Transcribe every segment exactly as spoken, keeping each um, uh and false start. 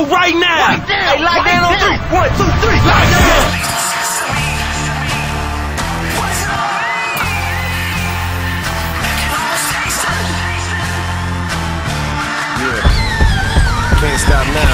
go right now. Right down. Hey, lock down on three. One, two, three. Lock down. Yeah. Can't stop now.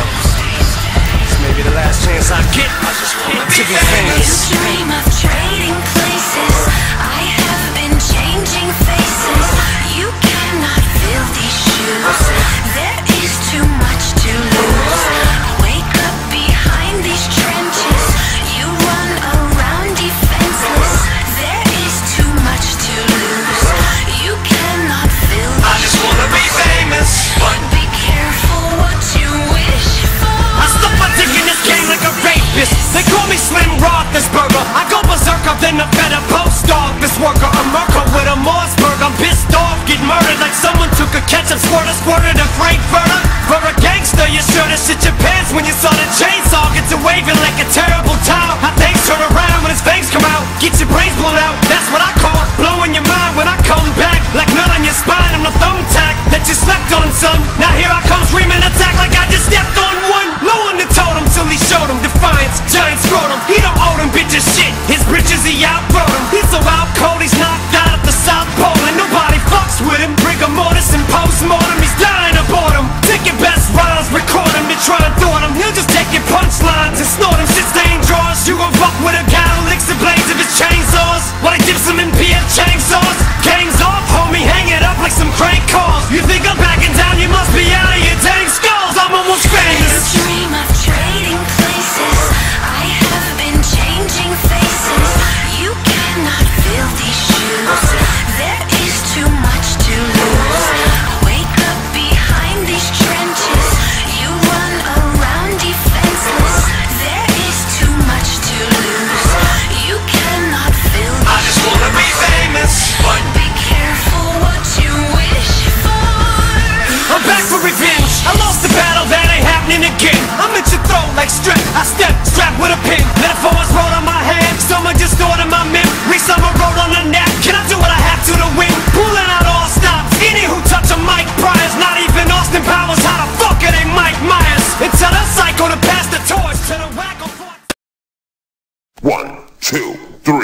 This may be the last chance I get to be famous. Dream of trading places. I have been changing faces. You cannot fill these shoes. There is too much to lose. Wake up behind these trenches. You run around defenseless. There is too much to lose. You cannot fill these shoes. I just wanna be famous, but be careful what you wish for. I stuff my dick in this game like a rapist. They call me Slim Roethlisberger. I go berserker than a better post office worker. A murker with a Mossberg. I'm pissed off, get murdered like someone took a ketchup squirter, squirted a Frankfurter. For a gangster, you should have shit your pants when you saw the chainsaw. Gets a waving like a terrible towel. How things turn around when his fangs come out. Get your brains blown out, that's what I call blowing your mind when I come back. Like nut on your spine, I'm the thumbtack that you slept on, son. Now here I come screaming attack like I just stepped on one. Low on the totem till he showed him defiance. Giant scrotum, he don't owe them bitches shit. His britches, he outrode him. He's so out cold, he's knocked out at the South Pole. And nobody fucks with him. Rigor mortis and post-mortem, he's dying of boredom. Take your best rhymes, record him, then try and thwart him. He'll just take your punchlines and snort him. Shit stain drawers. You gon' fuck with a guy who licks the blades of his chainsaws while he dips them in beer chainsaws. Gang's off, homie, hang it up like some crank calls. You think I'm backing down, you must be out of your dang skulls. I'm almost famous. You dream of trading places. I have been changing faces. You cannot fill these shoes. There is too much to lose. Wake up behind these trenches. You run around defenseless. There is too much to lose. You cannot fill these I just wanna be famous, but be careful what you wish for. I'm back for revenge. I lost the battle, that ain't happening again. I'm at your throat like strep. I step, strapped with a pin. Metaphors wrote on my hand. Someone just ordered my memory. Someone wrote on the net. Can I do what I have to to win? Pulling out all stops. Any who touch a mic priors. Not even Austin Powers. How the fuck are they Mike Myers? And tell the psycho to pass the torch to the wacko. One, two, three.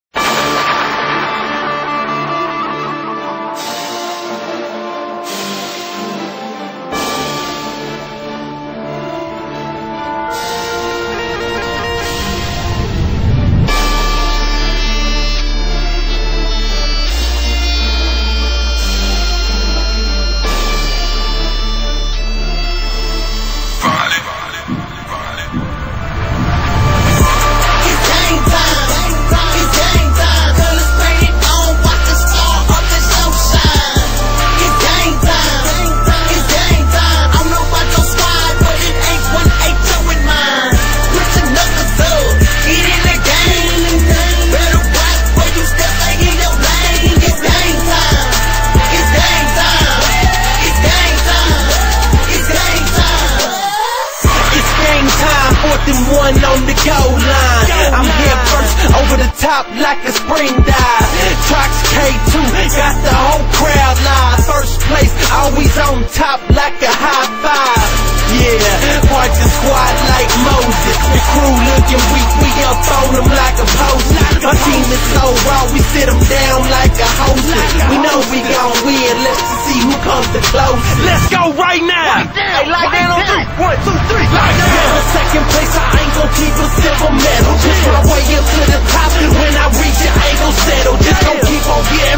One on the goal line. I'm here first, over the top like a spring dive. Trox K two, got the whole crowd live. First place, always on top like a high five. Yeah, march the squad like Moses. The crew looking weak, we up on them like a post. My team is so raw, we sit them down like a hostess. We know we gon' win, let's just see who comes the closest. Let's go right now. Hey, lock down on three. One, two, three. Lock down. Second place, I ain't gon' keep a silver medal. Just my way up to the top. When I reach it, I ain't gon' settle. Just gon' keep on getting